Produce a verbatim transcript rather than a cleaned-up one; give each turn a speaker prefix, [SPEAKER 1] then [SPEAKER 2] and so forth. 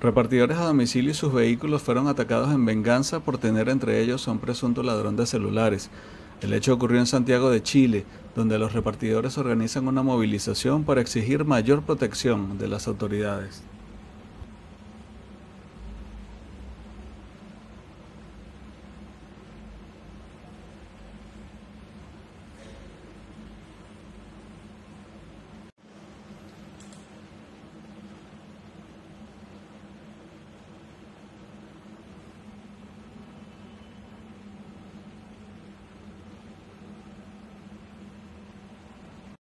[SPEAKER 1] Repartidores a domicilio y sus vehículos fueron atacados en venganza por tener entre ellos a un presunto ladrón de celulares. El hecho ocurrió en Santiago de Chile, donde los repartidores organizan una movilización para exigir mayor protección de las autoridades.